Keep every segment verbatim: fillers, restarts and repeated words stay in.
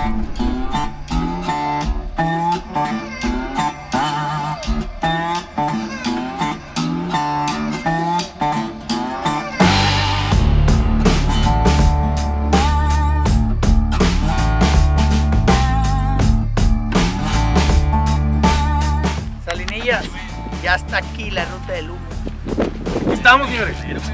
Salinillas, ya está aquí la ruta del humo. Estamos, señores.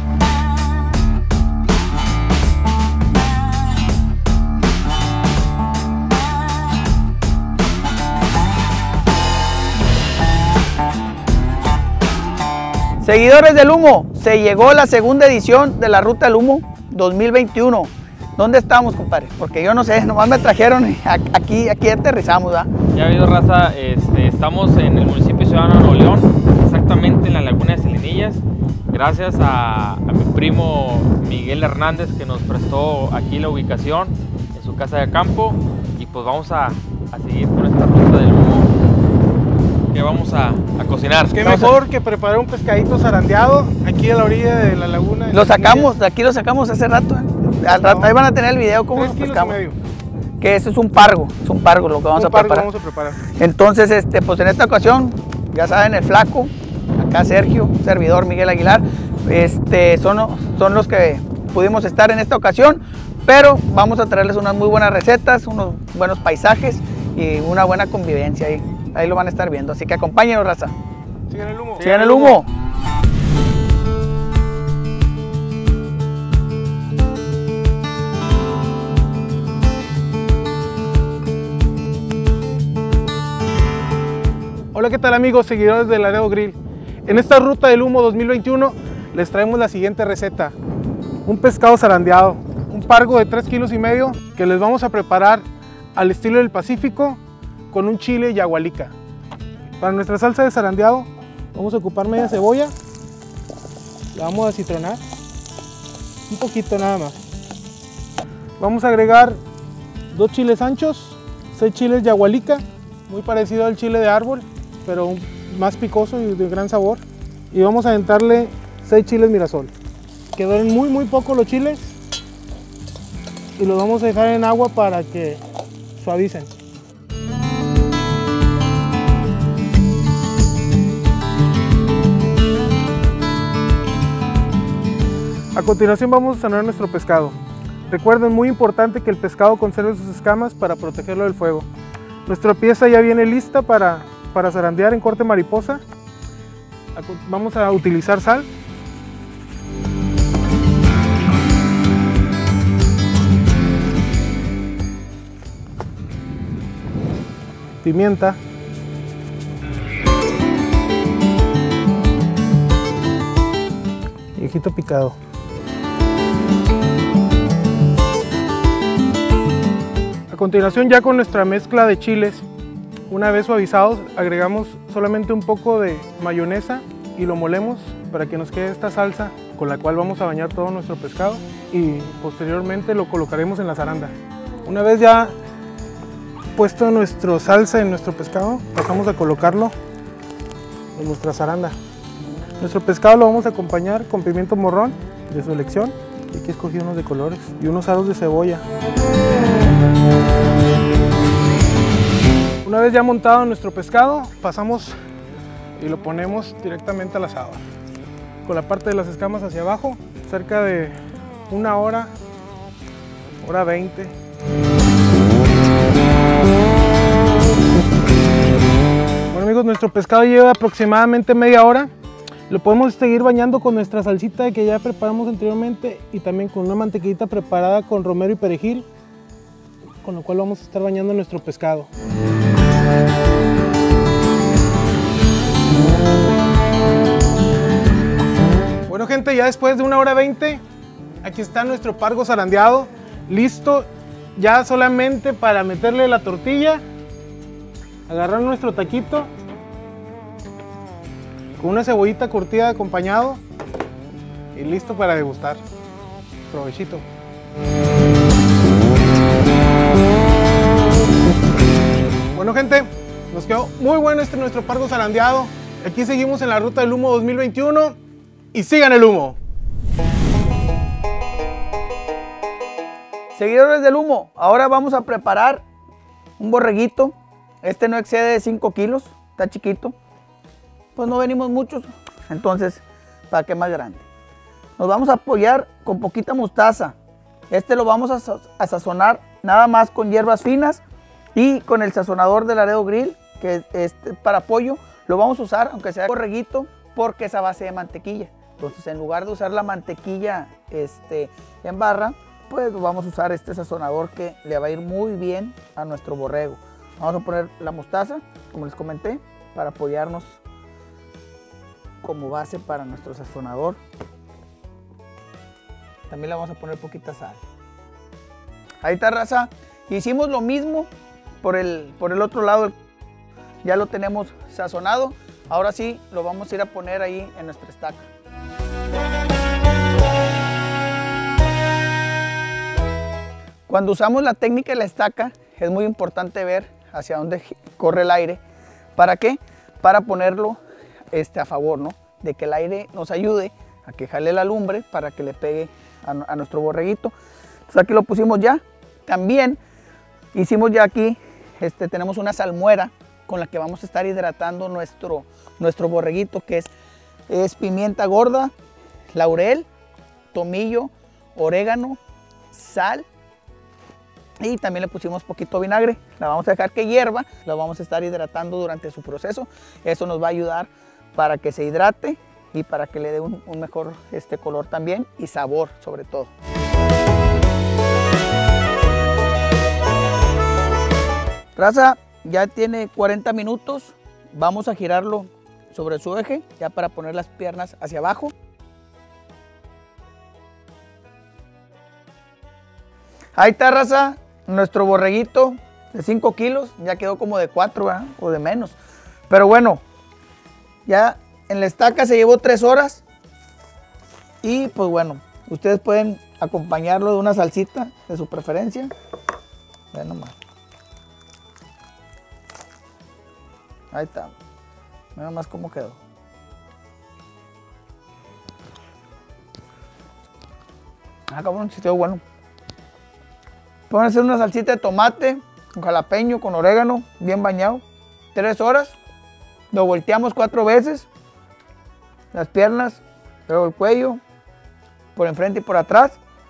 Seguidores del humo, se llegó la segunda edición de la ruta del humo dos mil veintiuno. ¿Dónde estamos, compadre? Porque yo no sé, nomás me trajeron y aquí, aquí aterrizamos, ¿verdad? Ya ha habido raza, este, estamos en el municipio ciudadano de Nuevo León, exactamente en la laguna de Salinillas, gracias a, a mi primo Miguel Hernández que nos prestó aquí la ubicación en su casa de campo, y pues vamos a, a seguir con esta ruta del humo que vamos a, a cocinar. Qué Vamos mejor a... que preparar un pescadito zarandeado aquí a la orilla de la laguna. Lo sacamos, de aquí lo sacamos hace rato, ¿eh? Al rato ahí van a tener el video cómo lo pescamos. Que eso es un pargo, es un pargo lo que vamos, a preparar. vamos a preparar. Entonces, este, pues en esta ocasión, ya saben, el flaco, acá Sergio, servidor Miguel Aguilar, este, son, son los que pudimos estar en esta ocasión, pero vamos a traerles unas muy buenas recetas, unos buenos paisajes y una buena convivencia ahí. Ahí lo van a estar viendo, así que acompáñenos, raza. Sigan el humo. Sigan el humo. Hola, ¿qué tal, amigos seguidores de Laredo Grill? En esta ruta del humo dos mil veintiuno les traemos la siguiente receta: un pescado zarandeado, un pargo de tres kilos y medio que les vamos a preparar al estilo del Pacífico con un chile yagualica. Para nuestra salsa de zarandeado vamos a ocupar media cebolla, la vamos a citronar un poquito nada más. Vamos a agregar dos chiles anchos, seis chiles yagualica, muy parecido al chile de árbol, pero más picoso y de gran sabor. Y vamos a aventarle seis chiles mirasol, que duren muy muy poco los chiles, y los vamos a dejar en agua para que suavicen. A continuación vamos a sanar nuestro pescado. Recuerden, muy importante que el pescado conserve sus escamas para protegerlo del fuego. Nuestra pieza ya viene lista para, para zarandear en corte mariposa. Vamos a utilizar sal, pimienta, y ajito picado. A continuación, ya con nuestra mezcla de chiles, una vez suavizados, agregamos solamente un poco de mayonesa y lo molemos para que nos quede esta salsa con la cual vamos a bañar todo nuestro pescado, y posteriormente lo colocaremos en la zaranda. Una vez ya puesto nuestra salsa en nuestro pescado, pasamos a colocarlo en nuestra zaranda. Nuestro pescado lo vamos a acompañar con pimiento morrón de su elección, y aquí escogí unos de colores, y unos aros de cebolla. Una vez ya montado nuestro pescado, pasamos y lo ponemos directamente al asador, con la parte de las escamas hacia abajo, cerca de una hora, hora veinte. Bueno, amigos, nuestro pescado lleva aproximadamente media hora. Lo podemos seguir bañando con nuestra salsita que ya preparamos anteriormente, y también con una mantequillita preparada con romero y perejil, con lo cual vamos a estar bañando nuestro pescado. Bueno, gente, ya después de una hora veinte, aquí está nuestro pargo zarandeado, listo ya solamente para meterle la tortilla, agarrar nuestro taquito con una cebollita curtida acompañado, y listo para degustar. Provechito. Bueno, gente, nos quedó muy bueno este nuestro pargo zarandeado. Aquí seguimos en la ruta del humo dos mil veintiuno, y sigan el humo. Seguidores del humo, ahora vamos a preparar un borreguito. Este no excede de cinco kilos, está chiquito. Pues no venimos muchos, entonces, ¿para qué más grande? Nos vamos a apoyar con poquita mostaza. Este lo vamos a, sa a sazonar nada más con hierbas finas y con el sazonador de Laredo Grill, que es este, para pollo. Lo vamos a usar, aunque sea borreguito, porque es a base de mantequilla. Entonces, en lugar de usar la mantequilla este, en barra, pues vamos a usar este sazonador que le va a ir muy bien a nuestro borrego. Vamos a poner la mostaza, como les comenté, para apoyarnos como base para nuestro sazonador. También le vamos a poner poquita sal. Ahí está, raza. Hicimos lo mismo por el, por el otro lado. Ya lo tenemos sazonado. Ahora sí lo vamos a ir a poner ahí en nuestra estaca. Cuando usamos la técnica de la estaca es muy importante ver hacia dónde corre el aire. ¿Para qué? Para ponerlo este, a favor, ¿no? De que el aire nos ayude a que jale la lumbre para que le pegue a, a nuestro borreguito. Entonces aquí lo pusimos ya. También hicimos ya aquí, este, tenemos una salmuera con la que vamos a estar hidratando nuestro, nuestro borreguito, que es, es pimienta gorda, laurel, tomillo, orégano, sal. Y también le pusimos poquito vinagre. La vamos a dejar que hierva, la vamos a estar hidratando durante su proceso. Eso nos va a ayudar para que se hidrate y para que le dé un, un mejor este, color también y sabor sobre todo. Raza, ya tiene cuarenta minutos. Vamos a girarlo sobre su eje ya para poner las piernas hacia abajo. Ahí está, raza, nuestro borreguito de cinco kilos, ya quedó como de cuatro, ¿verdad? O de menos. Pero bueno, ya en la estaca se llevó tres horas. Y pues bueno, ustedes pueden acompañarlo de una salsita de su preferencia. Vean nomás. Ahí está. Vean nomás cómo quedó. Ah, cabrón, sí quedó bueno. Pueden hacer una salsita de tomate, con jalapeño, con orégano, bien bañado. Tres horas. Lo volteamos cuatro veces. Las piernas, luego el cuello, por enfrente y por atrás.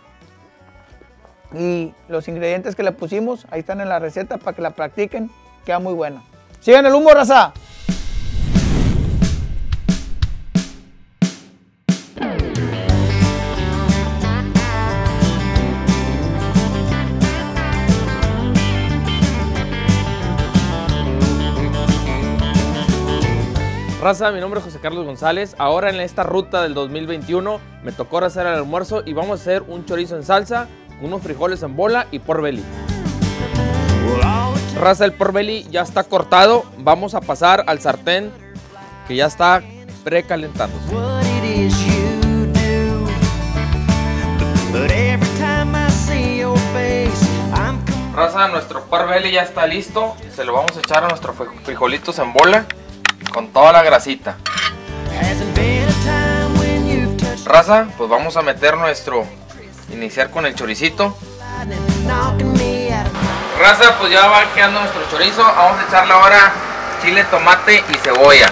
Y los ingredientes que le pusimos, ahí están en la receta para que la practiquen. Queda muy buena. ¡Sigan el humo, raza! Raza, mi nombre es José Carlos González. Ahora en esta ruta del dos mil veintiuno me tocó hacer el almuerzo y vamos a hacer un chorizo en salsa con unos frijoles en bola y pork belly. Raza, el pork belly ya está cortado. Vamos a pasar al sartén que ya está precalentándose. Raza, nuestro pork belly ya está listo. Se lo vamos a echar a nuestros frijolitos en bola con toda la grasita. Raza, pues vamos a meter nuestro, iniciar con el choricito. Raza, pues ya va quedando nuestro chorizo. Vamos a echarle ahora chile, tomate y cebolla.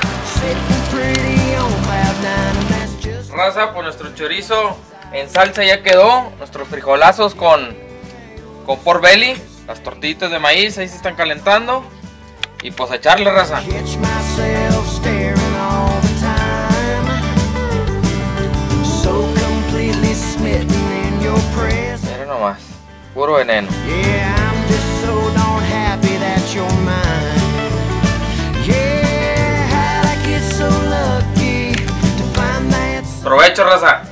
Raza, pues nuestro chorizo en salsa ya quedó. Nuestros frijolazos con, con pork belly. Las tortillitas de maíz ahí se están calentando. Y pues a echarle, raza. Miren nomás, puro veneno. Provecho, raza.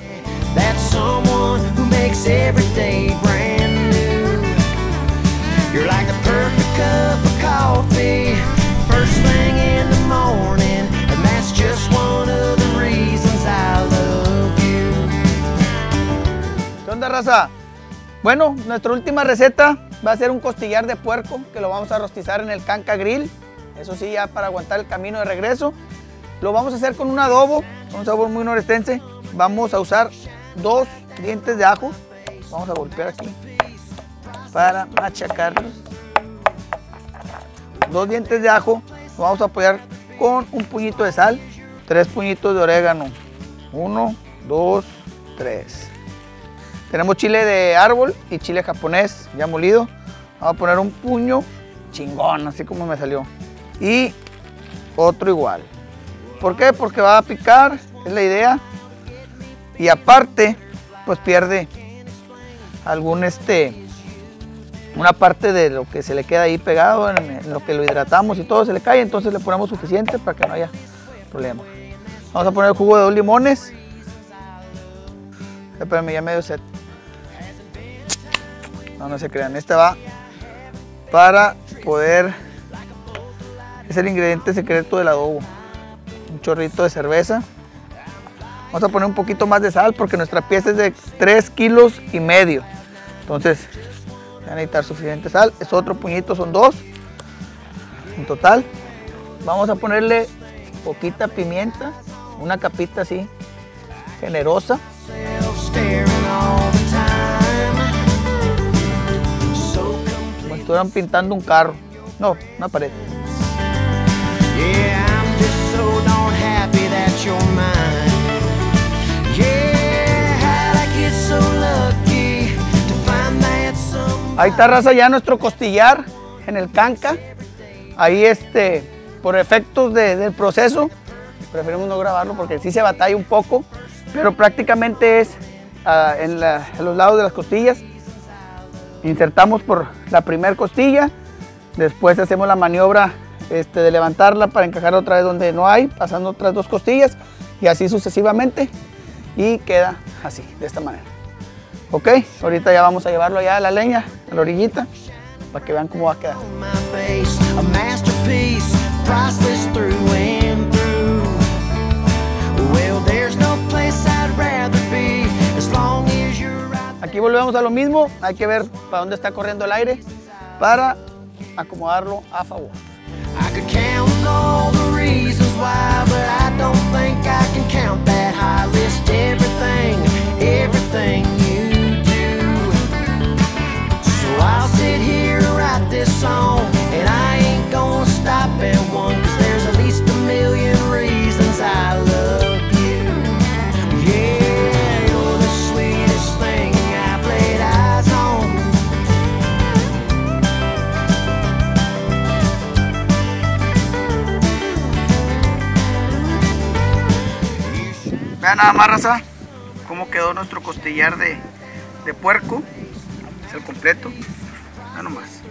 You're like the perfect cup of coffee, first thing in the morning, and that's just one of the reasons I love you. ¿Qué onda, raza? Bueno, nuestra última receta va a ser un costillar de puerco que lo vamos a rostizar en el Canca Grill. Eso sí, ya para aguantar el camino de regreso. Lo vamos a hacer con un adobo, con un sabor muy norestense. Vamos a usar dos dientes de ajo. Vamos a golpear aquí para machacarlos. dos dientes de ajo, lo vamos a apoyar con un puñito de sal, tres puñitos de orégano, uno, dos, tres. Tenemos chile de árbol y chile japonés ya molido. Vamos a poner un puño chingón, así como me salió. Y otro igual. ¿Por qué? Porque va a picar, es la idea. Y aparte, pues pierde algún este, una parte de lo que se le queda ahí pegado, en, en lo que lo hidratamos y todo se le cae, entonces le ponemos suficiente para que no haya problema. Vamos a poner el jugo de dos limones. Espérame, ya medio set. No, no se crean, este va para poder, es el ingrediente secreto del adobo. Un chorrito de cerveza. Vamos a poner un poquito más de sal porque nuestra pieza es de tres kilos y medio. Entonces, voy a necesitar suficiente sal. Es otro puñito, son dos en total. Vamos a ponerle poquita pimienta, una capita así, generosa. Como si estuvieran pintando un carro. No, una pared. Ahí está, raza, ya nuestro costillar en el canca. Ahí este, por efectos de, del proceso, preferimos no grabarlo porque sí se batalla un poco, pero prácticamente es uh, en, la, en los lados de las costillas. Insertamos por la primera costilla, después hacemos la maniobra este, de levantarla para encajar otra vez donde no hay, pasando otras dos costillas y así sucesivamente, y queda así, de esta manera. Ok, ahorita ya vamos a llevarlo allá a la leña, a la orillita, para que vean cómo va a quedar. Aquí volvemos a lo mismo, hay que ver para dónde está corriendo el aire para acomodarlo a favor. Vean nada más, raza, cómo quedó nuestro costillar de, de puerco. Es el completo. Vean nomás.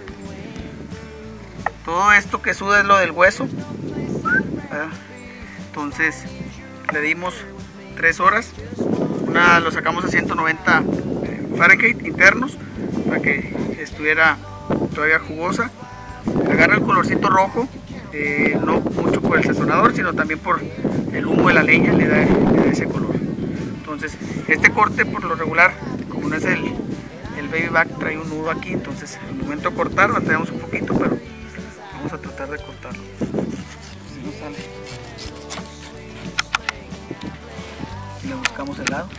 Todo esto que suda es lo del hueso. ¿Verdad? Entonces le dimos tres horas. Una lo sacamos a ciento noventa Fahrenheit internos para que estuviera todavía jugosa. Agarra el colorcito rojo. Eh, no mucho por el sazonador, sino también por el humo de la leña, le da, le da ese color. Entonces, este corte por lo regular, como no es el, el baby back, trae un nudo aquí, entonces al momento de cortar batallamos un poquito, pero vamos a tratar de cortarlo. Si no sale, le buscamos el lado.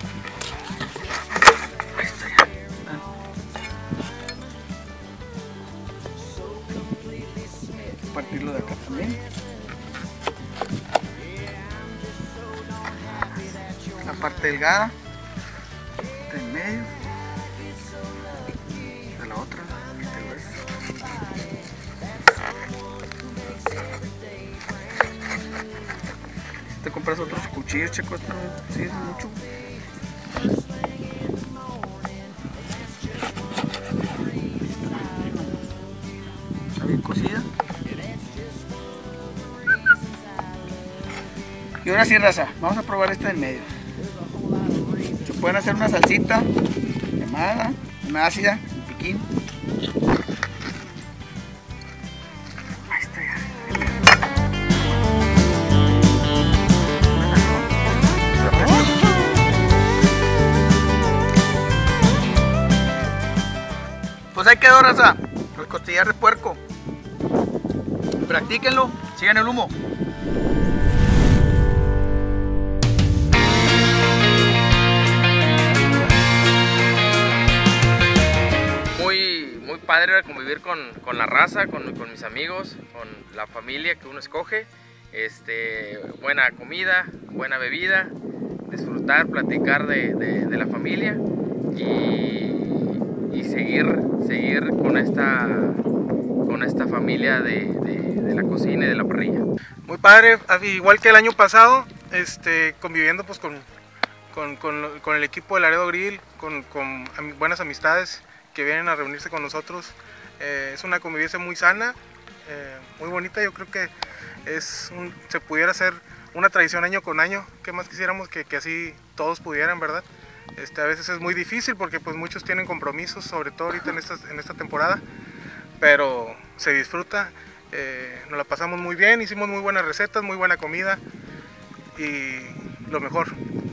Ahí está ya. Partirlo de acá también. La parte delgada de en medio de la otra te compras otros cuchillos, chicos, no sirve mucho. Está bien cocida. Y ahora sí, raza, vamos a probar esta en medio. Se pueden hacer una salsita quemada, una ácida, un piquín. Ahí está ya. Pues ahí quedó, raza, el costillar de puerco. Practíquenlo, sigan el humo. padre convivir con, con la raza, con, con mis amigos, con la familia que uno escoge. Este, buena comida, buena bebida, disfrutar, platicar de, de, de la familia y, y seguir, seguir con esta, con esta familia de, de, de la cocina y de la parrilla. Muy padre, igual que el año pasado, este, conviviendo pues con, con, con, con el equipo de Laredo Grill, con, con buenas amistades que vienen a reunirse con nosotros. Eh, es una convivencia muy sana, eh, muy bonita. Yo creo que es un, se pudiera hacer una tradición año con año. ¿Qué más quisiéramos que, que así todos pudieran, verdad? Este, a veces es muy difícil porque pues muchos tienen compromisos, sobre todo ahorita en esta, en esta temporada, pero se disfruta, eh, nos la pasamos muy bien, hicimos muy buenas recetas, muy buena comida y lo mejor.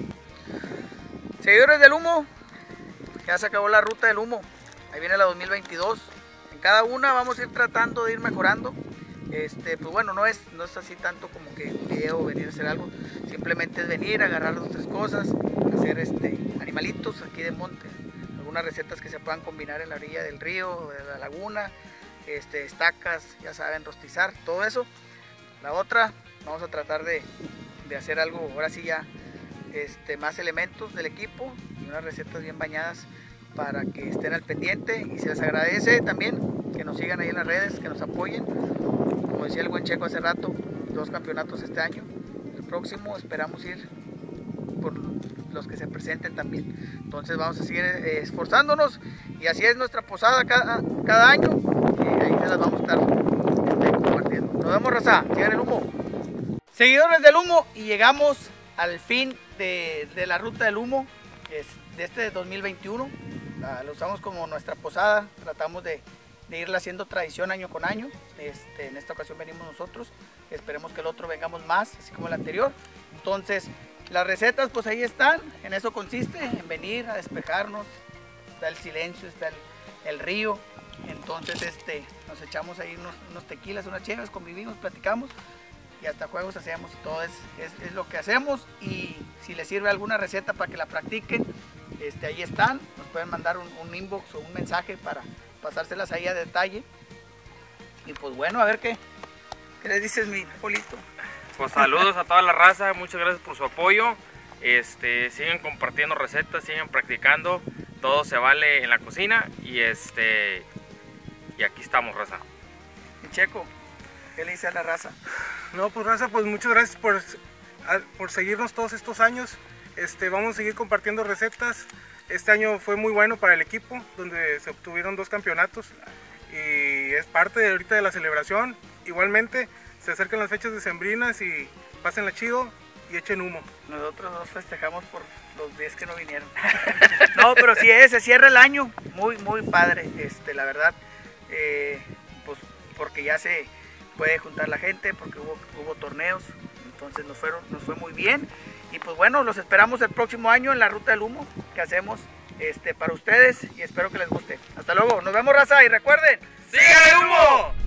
Seguidores del humo, ya se acabó la ruta del humo, ahí viene la dos mil veintidós. En cada una vamos a ir tratando de ir mejorando. Este, pues bueno, no es, no es así tanto como que un video, venir a hacer algo, simplemente es venir, agarrar dos tres cosas, hacer este, animalitos aquí de monte, algunas recetas que se puedan combinar en la orilla del río, de la laguna, este, estacas, ya saben, rostizar, todo eso. La otra, vamos a tratar de, de hacer algo, ahora sí ya, este, más elementos del equipo y unas recetas bien bañadas para que estén al pendiente, y se les agradece también que nos sigan ahí en las redes, que nos apoyen. Como decía el buen Checo hace rato, dos campeonatos este año, el próximo esperamos ir por los que se presenten también. Entonces vamos a seguir eh, esforzándonos, y así es nuestra posada cada, cada año, y ahí se las vamos a estar este, compartiendo. Nos vemos, raza, sigan el humo. Seguidores del humo, y llegamos al fin de, de la ruta del humo es, de este dos mil veintiuno. La, lo usamos como nuestra posada, tratamos de de irla haciendo tradición año con año. Este, en esta ocasión venimos nosotros, esperemos que el otro vengamos más, así como el anterior. Entonces, las recetas pues ahí están, en eso consiste, en venir a despejarnos, está el silencio, está el, el río, entonces este, nos echamos ahí unos, unos tequilas, unas cheves, convivimos, platicamos, y hasta juegos hacemos, todo es, es, es lo que hacemos. Y si les sirve alguna receta para que la practiquen, este, ahí están, nos pueden mandar un, un inbox o un mensaje para pasárselas ahí a detalle. Y pues bueno, a ver qué, qué les dices, mi Polito. Pues saludos a toda la raza, muchas gracias por su apoyo. Este, siguen compartiendo recetas, siguen practicando, todo se vale en la cocina, y este y aquí estamos, raza. Y Checo, ¿qué le dice a la raza? No, pues raza, pues muchas gracias por, por seguirnos todos estos años. Este, vamos a seguir compartiendo recetas. Este año fue muy bueno para el equipo, donde se obtuvieron dos campeonatos, y es parte de ahorita de la celebración. Igualmente se acercan las fechas decembrinas, y pásenla chido y echen humo. Nosotros nos festejamos por los diez que no vinieron. No, pero sí, se cierra el año muy muy padre, este, la verdad, eh, pues porque ya se puede juntar la gente, porque hubo, hubo torneos, entonces nos, fueron, nos fue muy bien. Y pues bueno, los esperamos el próximo año en la ruta del humo que hacemos este, para ustedes, y espero que les guste. Hasta luego, nos vemos, raza, y recuerden, ¡sigan el humo!